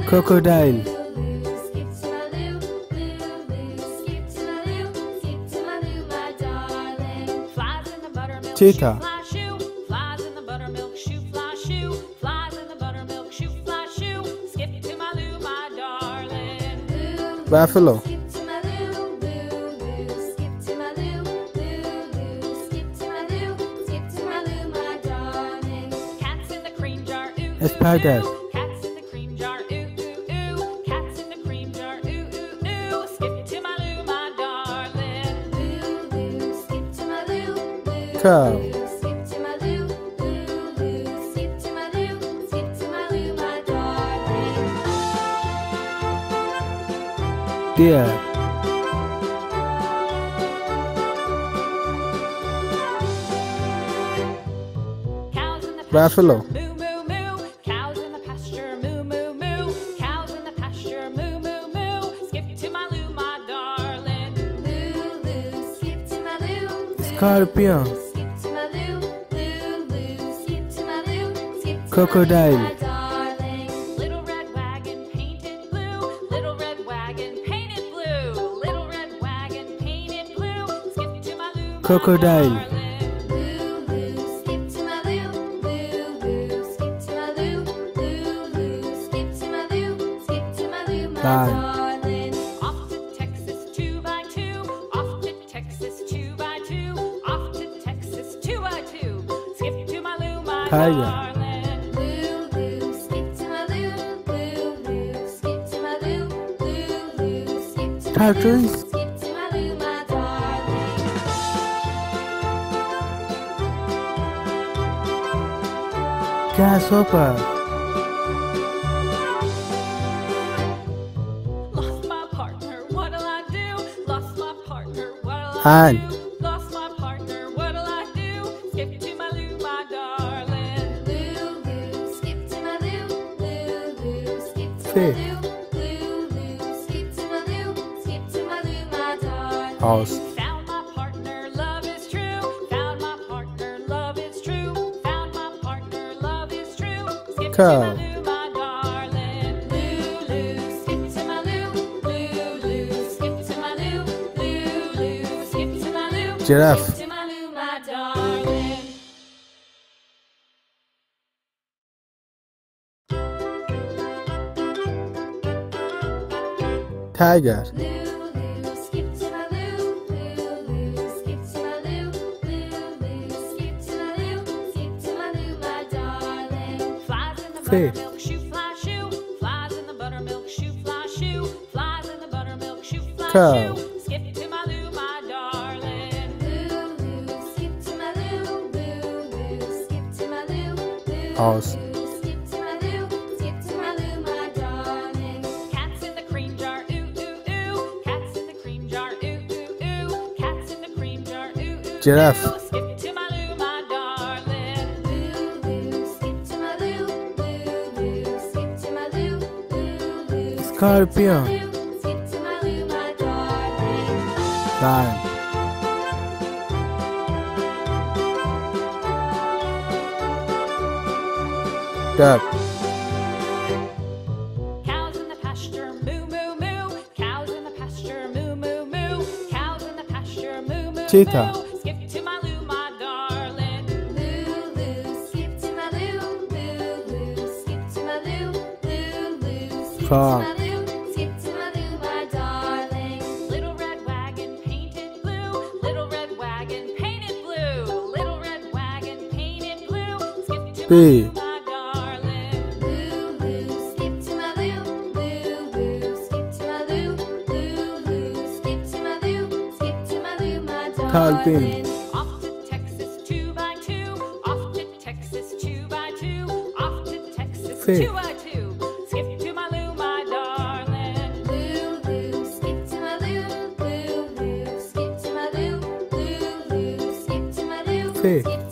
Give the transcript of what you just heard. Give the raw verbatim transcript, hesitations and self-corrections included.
Crocodile. Cheetah. Buffalo. Spider. Cow. Deer. Buffalo. Scorpion. Crocodile. Little red wagon painted blue. Little red wagon painted blue. Little red wagon painted blue. Skip to my loo, Crocodile. skip to my loo, loo, loo, skip to my loo, loo, loo, skip to my loo, skip to my loo, my Lion. darling. Off to Texas two by two. Off to Texas two by two. Off to Texas two by two. Skip to my loo, my Tiger. darling. Tortoise. Grasshopper. Lost my partner, what'll I do? Lost my partner, what'll I Ant. do? Lost my partner, what'll I do? Skip to my loo, my darling. Loo, loo, skip to my loo, loo, loo, skip to my Fish. loo, loo, loo, skip to my loo, skip to my loo, my darling. Horse. Found my partner, love is true. Found my partner, love is true. Found my partner, love is true. Skip Cow. to my loo, my darling. Loo, loo, skip to my loo, loo, loo, skip to my loo, loo, loo, skip to my loo, Giraffe. skip to my loo, my darling. Tiger. Loo, loo, skip to my loo, loo, loo, skip to my loo, loo, loo, skip to my loo, skip to my loo, my darling. Flies in the Fish. buttermilk shoe, fly shoe. Flies in the buttermilk shoe, fly shoe. Flies in the buttermilk shoe, fly Cow. shoe. Skip to my loo, my darling. Loo, loo, skip to my loo, loo, loo, skip to my loo, loo, Horse. loo, skip to my loo, skip to my loo, my darling. Cats in the cream jar, ooh, ooh, ooh. Cats in the cream jar, ooh, ooh, ooh. Cats in the cream jar, ooh, ooh, Giraffe. ooh. Skip to my loo, my darling. Loo, loo, skip to my loo, loo, loo, skip to my loo, loo, loo. Scorpion. Skip to my loo, my darling. Lion. Duck. Cows in the pasture, moo, moo, moo. Cows in the pasture, moo, moo, moo. Cows in the pasture, moo, moo, Cheetah. moo. Skip to my loo, my darling. Loo, loo, skip to my loo, loo, loo, skip to my loo, loo, loo, skip to Frog. my loo, skip to my loo, my darling. Little red wagon painted blue, little red wagon painted blue, little red wagon painted blue. Skip to my Bee. loo, my darling. Loo, loo, skip to my loo, loo, loo, skip to my loo, loo, loo, skip to my loo, skip to my loo, my Dolphin. darling. Off to Texas two by two, off to Texas two by two, off to Texas Fish. two by two. Skip to my loo, my darling. Loo, loo, skip to my loo, loo, loo, skip to my loo, loo, loo, skip to my loo, Fish. skip